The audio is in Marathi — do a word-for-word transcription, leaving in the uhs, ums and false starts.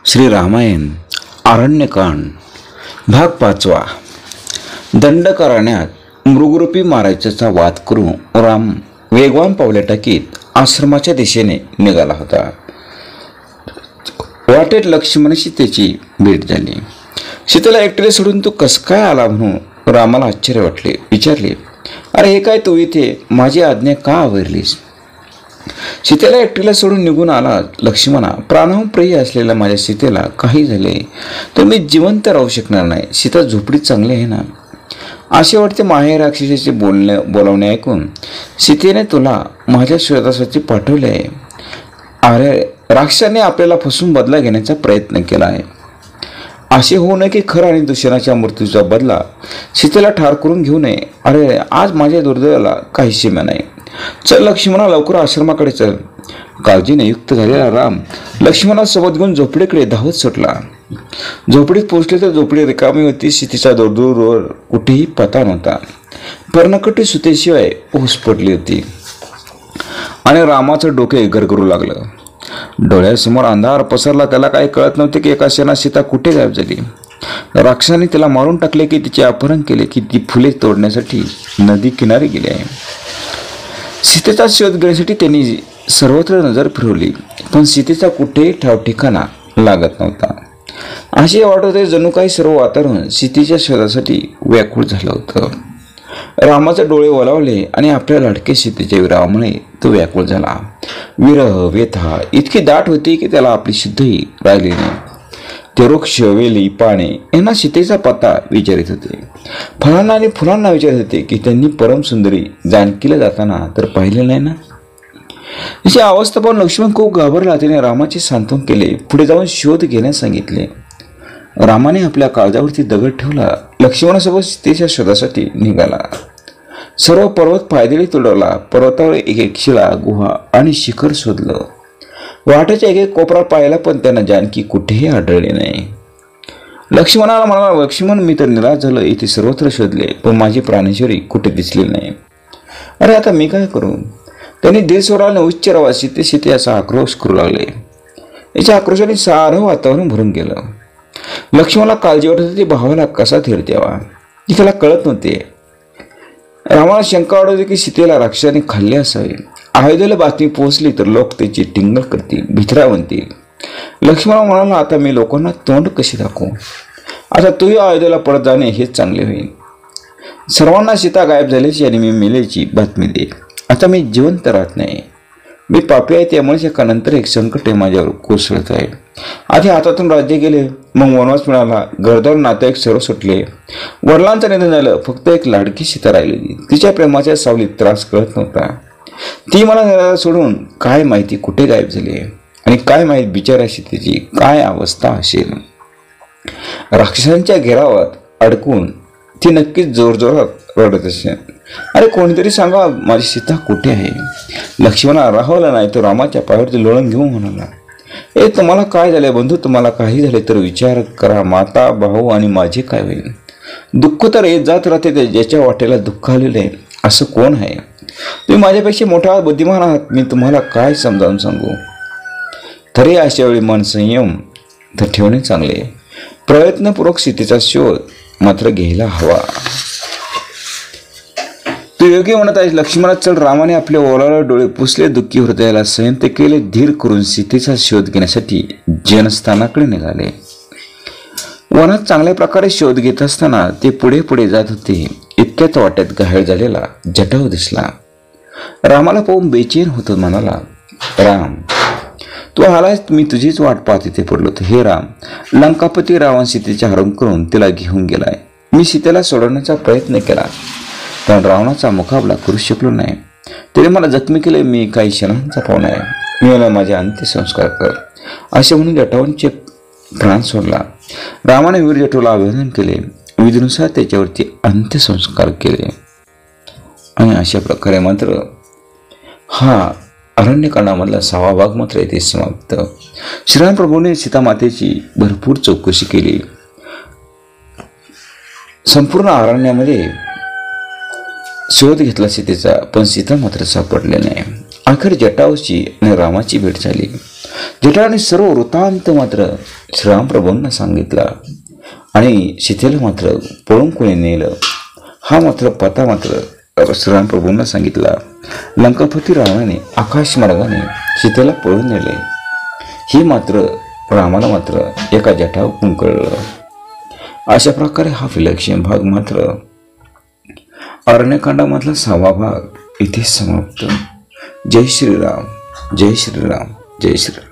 श्री रामायण आरण्यकांड भाग पाचवा. दंडकारण्यात मृगरूपी मारायचा वाद करून राम वेगवान पावले टाकीत आश्रमाच्या दिशेने निघाला होता. वाटेत लक्ष्मणाशी त्याची भेट झाली. सीतेला एकट्याला सोडून तू कस काय आला म्हणून रामाला आश्चर्य वाटले. विचारले, अरे हे काय तू इथे माझी आज्ञा का आवरलीस? सीतेला एकटीला सोडून निघून आला. लक्ष्मणा, प्राणाहून प्रिय असलेल्या माझ्या सीतेला काही झाले तर मी जिवंत राहू शकणार नाही. सीता झोपडीत चांगली आहे ना? असे वाटते माहे राक्षसाचे बोलणे बोलावणे ऐकून सीतेने तुला माझ्या शोधासाठी पाठवले आहे. अरे राक्षसाने आपल्याला फसून बदला घेण्याचा प्रयत्न केला आहे. असे होऊ नये की खरं आणि दुष्यनाच्या मृत्यूचा बदला सीतेला ठार करून घेऊ नये. अरे आज माझ्या दुर्दैवाला काही सीमा नाही. चल लक्ष्मणा, लवकर आश्रमाकडे चल. काळजीने युक्त झालेला राम लक्ष्मणासोबत घेऊन झोपडीकडे धावत सुटला. झोपडीत पोहोचले तर झोपडी रिकामी होती. सीतेच्या दूरदूरवर कुठेही पत्ता नव्हता. पर्णकटी सुतेशिवाय ऊस पडली होती आणि रामाचं डोके गरगरू लागलं. डोळ्यासमोर अंधार पसरला. त्याला काही कळत नव्हते की एका क्षणात सीता कुठे गायब झाली. राक्षसाने तिला मारून टाकले की तिचे अपहरण केले की ती फुले तोडण्यासाठी नदी किनारी गेली आहे. सीतेचा शोध घेण्यासाठी त्यांनी सर्वत्र नजर फिरवली, पण सीतेचा कुठेही ठाव ठिकाणा लागत नव्हता. असे वाटत होते जणू काही सर्व वातावरण सीतेच्या शोधासाठी व्याकुळ झालं होतं. रामाचे डोळे ओलावले आणि आपल्या लाडके सीतेच्या विरहामुळे तो व्याकुळ झाला. विरह व्यथा इतकी दाट होती की त्याला आपली शुद्धही राहिली नाही. ते वृक्ष, वेली, पाने यांना सीतेचा पत्ता विचारित होते. फळांना आणि फुलांना विचारत होते की त्यांनी परम सुंदरी जानकीला जाताना तर पाहिले नाही ना. तिची अवस्था पाहून लक्ष्मण खूप घाबरला. त्याने रामाचे सांत्वन केले. पुढे जाऊन शोध घेण्यास सांगितले. रामाने आपल्या काळजावरती दगड ठेवला. लक्ष्मणासोबत सीतेच्या शोधासाठी निघाला. सर्व पर्वत पायदळी तुडवला. पर्वतावर एक एक शिळा, गुहा आणि शिखर शोधलं. वाटेच्या एक एक कोपरा पाहिला, पण त्यांना जानकी कुठेही आढळली नाही. लक्ष्मणाला म्हणाला, लक्ष्मण मी तर निराश झालो. इथे सर्वत्र शोधले पण माझी प्राणेश्वरी कुठे दिसली नाही. अरे आता मी काय करू? त्यांनी धीर सोडल्याने उच्च आवाजात सीते सीते असा आक्रोश करू लागले. याच्या आक्रोशाने सारं वातावरण भरून गेलं. लक्ष्मणाला काळजी वाटत होती भावाला कसा धीर द्यावा हे त्याला कळत नव्हते. रामाला शंका वाटत होती की सीतेला राक्षसाने खाल्ले असावे. अयोध्येला बातमी पोहोचली तर लोक त्याची टिंगल करतील, भित्रा बनतील. लक्ष्मण म्हणाला, आता मी लोकांना तोंड कशी दाखवू? आता तूही अयोध्येला परत जाणे हेच चांगले होईल. सर्वांना सीता गायब झाल्याची आणि मी मेल्याची बातमी दे. आता मी जिवंत राहत नाही. मी पापी आहे, त्यामुळेच एका नंतर एक संकट माझ्यावर कोसळत आहे. आधी हातातून राज्य गेले, मग वनवास मिळाला, घरदार नातेवाईक सर्व सुटले, वडिलांचं निधन झालं. फक्त एक लाडकी सीता राहिलेली. तिच्या प्रेमाच्या सावलीत त्रास कळत नव्हता. ती मला घराला सोडून काय माहिती कुठे गायब झाली आणि काय माहिती बिचाऱ्या सीतेची काय अवस्था असेल. राक्षसांच्या घेरावात अडकून ती नक्कीच जोरजोरात रडत असेल. अरे कोणीतरी सांगा, माझी सीता कुठे आहे? लक्ष्मणा राहवला नाही तो रामाच्या पायावरती लोळण घेऊन म्हणाला, ए तुम्हाला काय झाले बंधू? तुम्हाला काही झाले तर विचार करा. माता, भाऊ आणि माझे काय होईल? दुःख तर येत जात राहते. ज्याच्या वाटेला दुःख आलेले आहे असं कोण आहे? तुम्ही माझ्यापेक्षा मोठा बुद्धिमान आहात. मी तुम्हाला काय समजावून सांगू? तरी अशा वेळी मन संयम तर ठेवणे चांगले. प्रयत्नपूर्वक सीतेचा शोध मात्र घ्यायला हवा. तू योग्य म्हणत आहेस लक्ष्मणा. चल. रामाने आपले ओलाळे डोळे पुसले. दुःखी हृदयाला संयत केले. धीर करून सीतेचा शोध घेण्यासाठी जनस्थानाकडे निघाले. वनात चांगल्या प्रकारे शोध घेत असताना ते पुढे पुढे जात होते. इतक्यात वाट्यात घायल झालेला जटाऊ दिसला. रामाला पाहून बेचैन होतो. म्हणाला, राम तू आलास, मी तुझीच वाट पाहत इथे पडलो होतो. हे राम, लंकापती रावण सीतेचे हरण करून तिला घेऊन गेलाय. मी सीतेला सोडवण्याचा प्रयत्न केला पण रावणाचा मुकाबला करू शकलो नाही. त्याने मला जखमी केले. मी काही क्षणांचा पाहुणा आहे. मी मला माझे अंत्यसंस्कार कर असे म्हणून जटाऊंचे प्राण सोडला. रामाने वीर जटूला अभिवादन केले. विधीनुसार त्याच्यावरती अंत्यसंस्कार केले आणि अशा प्रकारे मात्र हा अरण्यकांडामधला सहावा भाग मात्र येथे समाप्त. श्रीराम प्रभूने सीतामातेची भरपूर चौकशी केली. संपूर्ण अरण्यामध्ये शोध घेतला सीतेचा, पण सीता मात्र सापडले नाही. अखेर जटाऊची आणि रामाची भेट झाली. जटाने सर्व वृत्तांत मात्र श्रीरामप्रभूंना सांगितला आणि सीतेला मात्र पळून कोणी नेलं हा मात्र पता मात्र श्रीरामप्रभूंना सांगितला. लंकापती रावणाने आकाश मार्गाने सीतेला पळून नेले हे मात्र रामाला मात्र एका जटाहून कळलं. अशा प्रकारे हा विलक्षण भाग मात्र अरण्यकांडामधला सहावा भाग इथे समाप्त. जय श्रीराम, जय श्रीराम, जय श्रीराम.